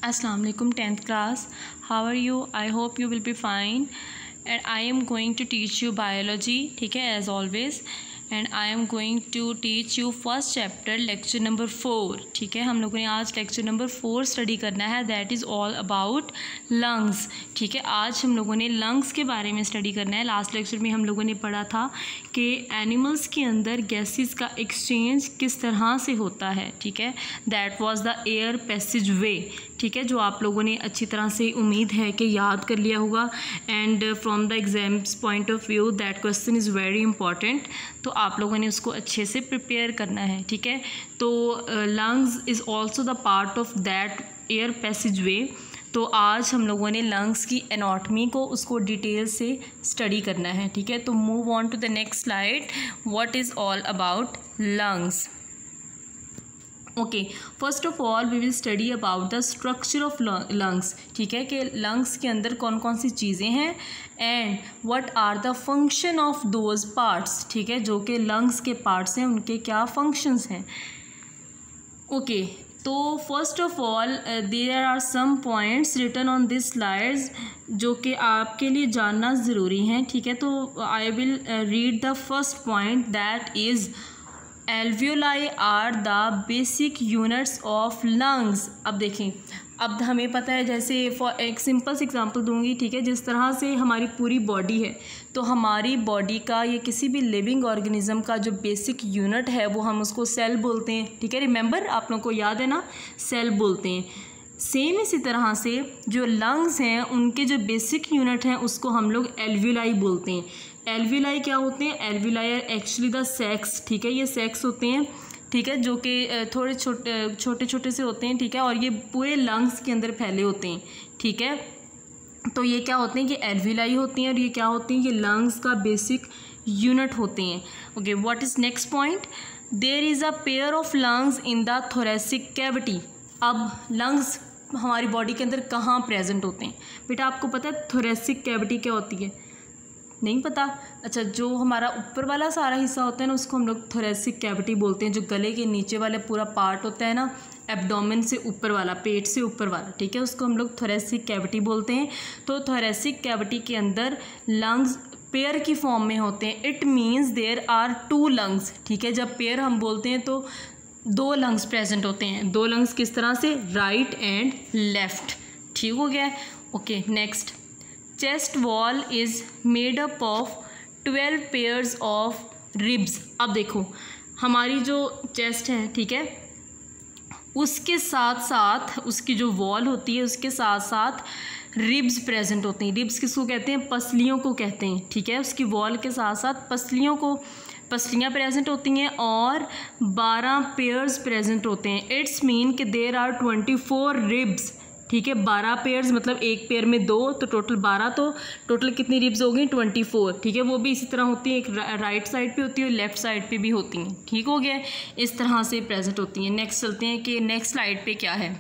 Assalamu alaikum 10th class. How are you? I hope you will be fine. And I am going to teach you biology, ठीक है, as always. And I am going to teach you first chapter lecture number 4. ठीक है, हम लोगों ने आज lecture number 4 study करना है. That is all about lungs. ठीक है, आज हम लोगों ने lungs के बारे में स्टडी करना है. लास्ट लेक्चर में हम लोगों ने पढ़ा था कि एनिमल्स के अंदर गैसेस का एक्सचेंज किस तरह से होता है. ठीक है, that was the air passage way. ठीक है, जो आप लोगों ने अच्छी तरह से उम्मीद है कि याद कर लिया होगा. And from the exams point of view that question is very important. तो आप लोगों ने उसको अच्छे से प्रिपेयर करना है. ठीक है, तो lungs is also the part of that air passage way. तो आज हम लोगों ने लंग्स की एनाटॉमी को उसको डिटेल से स्टडी करना है. ठीक है, तो move on to the next slide. What is all about lungs. Okay, first of all we will study about the structure of lungs. ठीक है, कि लंग्स के अंदर कौन कौन सी चीज़ें हैं and what are the function of those parts. ठीक है, जो कि लंग्स के पार्ट्स हैं उनके क्या फंक्शंस हैं. ओके, तो first of all there are some points written on this slides जो कि आपके लिए जानना ज़रूरी हैं. ठीक है, तो I will read the first point that is alveoli are the basic units of lungs. अब देखें, अब हमें पता है, जैसे फॉर एक सिंपल सी एग्जांपल दूंगी. ठीक है, जिस तरह से हमारी पूरी बॉडी है, तो हमारी बॉडी का या किसी भी लिविंग ऑर्गेनिज्म का जो बेसिक यूनिट है वो हम उसको सेल बोलते हैं. ठीक है, रिमेंबर, आप लोगों को याद है ना, सेल बोलते हैं. सेम इसी तरह से जो लंग्स हैं उनके जो बेसिक यूनिट हैं उसको हम लोग एल्वियोलाई बोलते हैं. एल्वियोलाई क्या होते हैं? Alveoli are actually the sacs. ठीक है, ये सेक्स होते हैं. ठीक है, जो कि थोड़े छोटे छोटे से होते हैं. ठीक है, और ये पूरे लंग्स के अंदर फैले होते हैं. ठीक है, तो ये क्या होते हैं कि एल्वियोलाई होती हैं और ये क्या होती हैं, ये लंग्स का बेसिक यूनिट होते हैं. Okay, what is next point. There is a pair of lungs in the thoracic cavity. अब लंग्स हमारी बॉडी के अंदर कहाँ प्रेजेंट होते हैं? बेटा आपको पता है थोरेसिक कैविटी क्या होती है? नहीं पता? अच्छा, जो हमारा ऊपर वाला सारा हिस्सा होता है ना उसको हम लोग थोरेसिक कैविटी बोलते हैं. जो गले के नीचे वाले पूरा पार्ट होता है ना, एब्डोमेन से ऊपर वाला, पेट से ऊपर वाला. ठीक है, उसको हम लोग थोरेसिक कैविटी बोलते हैं. तो थोरेसिक कैविटी के अंदर लंग्स पेयर की फॉर्म में होते हैं. It means there are 2 lungs. ठीक है, जब पेयर हम बोलते हैं तो 2 लंग्स प्रेजेंट होते हैं. 2 लंग्स किस तरह से? Right and left. ठीक हो गया. Okay, next. Chest wall is made up of 12 pairs of ribs. अब देखो, हमारी जो चेस्ट है, ठीक है, उसके साथ साथ उसकी जो वॉल होती है उसके साथ साथ रिब्स प्रेजेंट होते हैं. रिब्स किसको कहते हैं? पसलियों को कहते हैं. ठीक है, उसकी वॉल के साथ साथ पसलियाँ प्रेजेंट होती हैं और 12 पेयर्स प्रेजेंट होते हैं. इट्स मीन कि देयर आर 24 रिब्स. ठीक है, 12 पेयर्स मतलब एक पेयर में 2, तो टोटल 12. तो टोटल कितनी रिब्स हो गई? 24. ठीक है, वो भी इसी तरह होती है, एक राइट साइड पे होती है और लेफ्ट साइड पे भी होती हैं. ठीक हो गया, इस तरह से प्रेजेंट होती हैं. नेक्स्ट चलते हैं कि नेक्स्ट स्लाइड पे क्या है.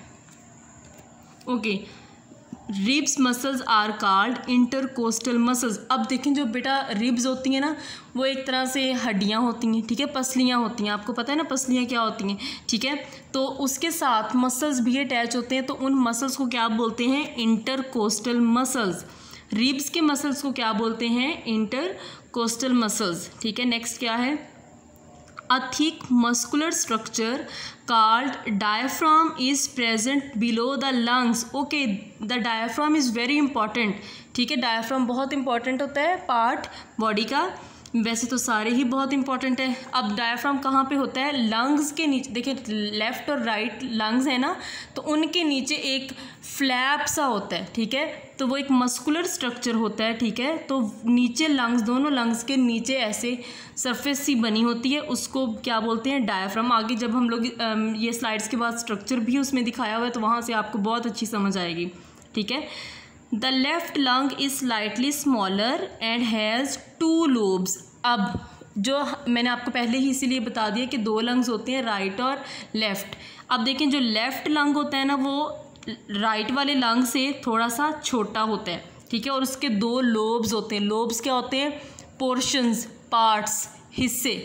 Okay, ribs muscles are called intercostal muscles. अब देखें, जो बेटा रिब्स होती हैं ना वो एक तरह से हड्डियां होती हैं. ठीक है, पसलियां होती हैं. आपको पता है ना पसलियां क्या होती हैं. ठीक है, तो उसके साथ मसल्स भी अटैच होते हैं. तो उन मसल्स को क्या बोलते हैं? Intercostal muscles. रिब्स के मसल्स को क्या बोलते हैं? Intercostal muscles. ठीक है, नेक्स्ट क्या है? A thick muscular structure called diaphragm is present below the lungs. Okay, the diaphragm is very important. ठीक है, diaphragm बहुत important होता है पार्ट बॉडी का. वैसे तो सारे ही बहुत इंपॉर्टेंट है. अब डायफ्राम कहाँ पे होता है? लंग्स के नीचे. देखिए, लेफ़्ट और राइट लंग्स है ना, तो उनके नीचे एक फ्लैप सा होता है. ठीक है, तो वो एक मस्कुलर स्ट्रक्चर होता है. ठीक है, तो नीचे लंग्स, दोनों लंग्स के नीचे ऐसे सरफेस सी बनी होती है, उसको क्या बोलते हैं? डायफ्राम. आगे जब हम लोग ये स्लाइड्स के बाद स्ट्रक्चर भी उसमें दिखाया हुआ है तो वहाँ से आपको बहुत अच्छी समझ आएगी. ठीक है, the left lung is slightly smaller and has 2 lobes. अब जो मैंने आपको पहले ही इसीलिए बता दिया कि 2 लंग्स होते हैं, राइट और लेफ़्ट. अब देखें, जो लेफ़्ट लंग होता है ना वो राइट वाले लंग से थोड़ा सा छोटा होता है. ठीक है, और उसके 2 लोब्स होते हैं. लोब्स क्या होते हैं? पोर्शंस, पार्ट्स, हिस्से.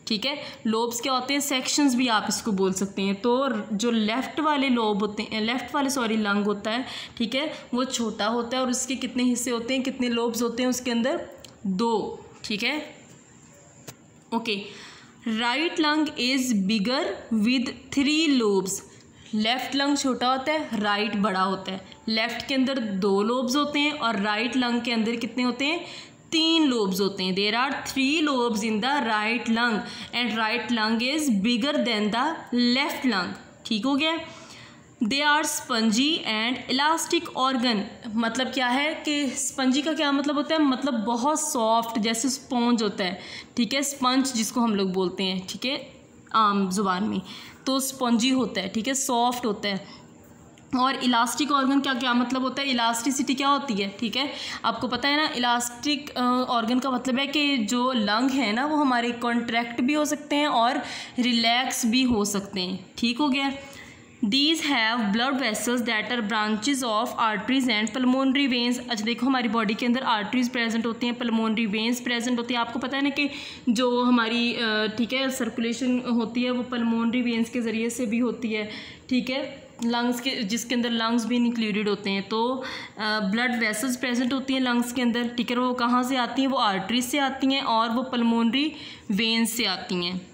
ठीक है। लोब्स क्या होते हैं, सेक्शंस भी आप इसको बोल सकते हैं। तो जो लेफ़्ट वाले लोब होते हैं, लंग होता है, ठीक है, वो छोटा होता है और उसके कितने हिस्से होते हैं, कितने लोब्स होते हैं उसके अंदर, 2, ठीक है। Okay, right lung is bigger with 3 lobes. Left lung छोटा होता है, राइट बड़ा होता है। लेफ़्ट के अंदर 2 लोब्स होते हैं और राइट लंग के अंदर कितने होते हैं, 3 लोब्स होते हैं। There are 3 lobes in the right lung and right lung is bigger than the left lung, ठीक हो गया। They are spongy and elastic organ. मतलब क्या है कि स्पंजी का क्या मतलब होता है, मतलब बहुत सॉफ्ट, जैसे स्पॉन्ज होता है, ठीक है, स्पंज जिसको हम लोग बोलते हैं, ठीक है, आम जुबान में, तो स्पंजी होता है, ठीक है, सॉफ्ट होता है। और इलास्टिक ऑर्गन का क्या मतलब होता है, इलास्टिसिटी क्या होती है, ठीक है, आपको पता है ना। इलास्टिक ऑर्गन का मतलब है कि जो लंग है ना वो हमारे कॉन्ट्रैक्ट भी हो सकते हैं और रिलैक्स भी हो सकते हैं, ठीक हो गया। These have blood vessels that are branches of arteries and pulmonary veins। अच्छा देखो, हमारी बॉडी के अंदर आर्टरीज प्रेजेंट होती हैं, पल्मोनरी वेन्स प्रेजेंट होती हैं। आपको पता है ना कि जो हमारी ठीक है सर्कुलेशन होती है वो पल्मोनरी वेन्स के ज़रिए से भी होती है, ठीक है, लंग्स के, जिसके अंदर लंग्स भी इंक्लूडेड होते हैं। तो ब्लड वेसल्स प्रेजेंट होती हैं लंग्स के अंदर, ठीक है, वो कहाँ से आती हैं, वो आर्टरीज से आती हैं और वो पल्मोनरी वेन्स से आती हैं।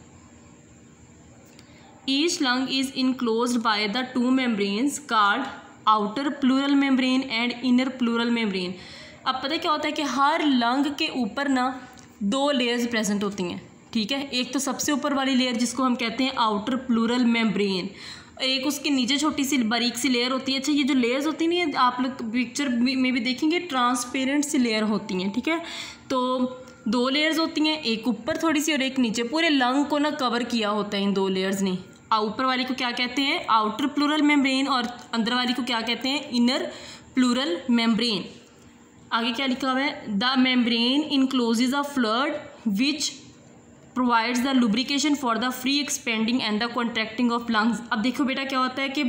Each lung is enclosed by the 2 membranes called outer pleural membrane and inner pleural membrane। अब पता है क्या होता है कि हर लंग के ऊपर ना 2 लेयर्स प्रेजेंट होती हैं, ठीक है। एक तो सबसे ऊपर वाली लेयर जिसको हम कहते हैं आउटर प्लूरल मेम्ब्रेन, एक उसके नीचे छोटी सी बारीक सी लेयर होती है। अच्छा, ये जो लेयर्स होती हैं ना, आप लोग पिक्चर में भी देखेंगे, ट्रांसपेरेंट सी लेयर होती हैं, ठीक है। तो 2 लेयर्स होती हैं, एक ऊपर थोड़ी सी और एक नीचे। पूरे लंग को ना कवर किया होता है इन 2 लेयर्स ने। ऊपर वाली को क्या कहते हैं, आउटर प्लूरल मेम्ब्रेन, और अंदर वाली को क्या कहते हैं, इनर प्लूरल मेम्ब्रेन। आगे क्या लिखा हुआ है, the membrane encloses a fluid which provides the lubrication for the free expanding and the contracting of lungs. अब देखो बेटा क्या होता है कि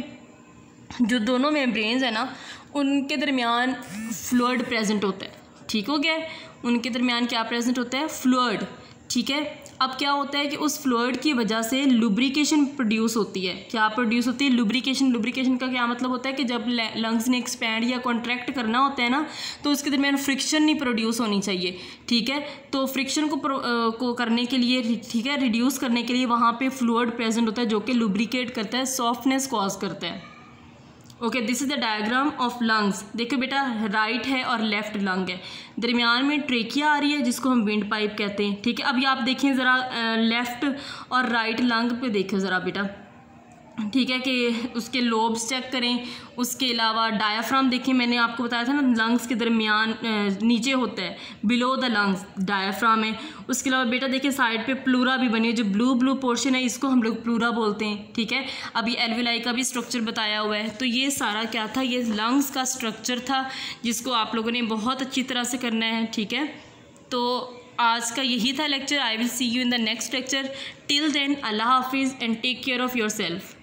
जो दोनों मेम्ब्रेन्स है ना उनके दरमियान फ्लूइड प्रेजेंट होता है, ठीक हो गया। उनके दरमियान क्या प्रेजेंट होता है, फ्लूइड, ठीक है। अब क्या होता है कि उस फ्लूइड की वजह से लुब्रिकेशन प्रोड्यूस होती है। क्या प्रोड्यूस होती है, लुब्रिकेशन। लुब्रिकेशन का क्या मतलब होता है कि जब लंग्स ने एक्सपैंड या कॉन्ट्रैक्ट करना होता है ना तो उसके दरमियान फ्रिक्शन नहीं प्रोड्यूस होनी चाहिए, ठीक है। तो फ्रिक्शन को करने के लिए, ठीक है, रिड्यूस करने के लिए वहाँ पे फ्लूइड प्रेजेंट होता है जो कि लुब्रिकेट करता है, सॉफ्टनेस कॉज करता है। Okay, this is the diagram of lungs. देखो बेटा, राइट है और लेफ्ट लंग है, दरमियान में ट्रेकिया आ रही है जिसको हम विंड पाइप कहते हैं, ठीक है। अभी आप देखें ज़रा लेफ़्ट और राइट लंग पे देखो ज़रा बेटा, ठीक है, कि उसके लोब्स चेक करें। उसके अलावा डायाफ्राम देखें, मैंने आपको बताया था ना लंग्स के दरमियान नीचे होता है, बिलो द लंग्स डायाफ्राम है। उसके अलावा बेटा देखिए साइड पे प्लूरा भी बनी है, जो ब्लू ब्लू पोर्शन है इसको हम लोग प्लूरा बोलते हैं, ठीक है। अभी एल्विलाई का भी स्ट्रक्चर बताया हुआ है। तो ये सारा क्या था, ये लंग्स का स्ट्रक्चर था जिसको आप लोगों ने बहुत अच्छी तरह से करना है, ठीक है। तो आज का यही था lecture. I will see you in the next lecture. Till then अल्लाह हाफिज़ and take care of your self.